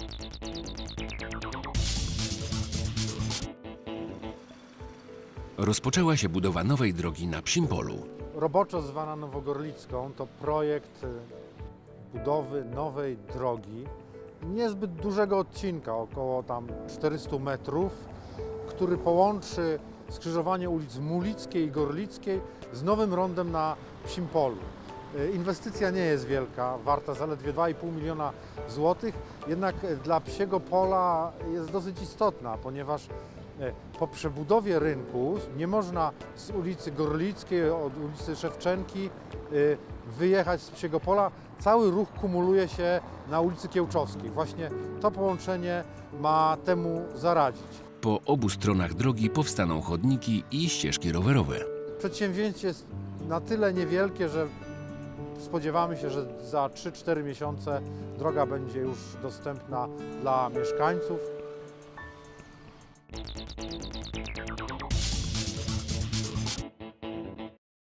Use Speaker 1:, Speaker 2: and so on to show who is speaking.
Speaker 1: Rozpoczęła się budowa nowej drogi na Psim Polu.
Speaker 2: Roboczo zwana Nowogorlicką to projekt budowy nowej drogi, niezbyt dużego odcinka, około tam 400 metrów, który połączy skrzyżowanie ulic Mulickiej i Gorlickiej z nowym rondem na Psim Polu. Inwestycja nie jest wielka, warta zaledwie 2,5 miliona złotych, jednak dla Psiego Pola jest dosyć istotna, ponieważ po przebudowie rynku nie można z ulicy Gorlickiej, od ulicy Szewczenki wyjechać z Psiego Pola. Cały ruch kumuluje się na ulicy Kiełczowskiej. Właśnie to połączenie ma temu zaradzić.
Speaker 1: Po obu stronach drogi powstaną chodniki i ścieżki rowerowe.
Speaker 2: Przedsięwzięcie jest na tyle niewielkie, że spodziewamy się, że za 3-4 miesiące droga będzie już dostępna dla mieszkańców.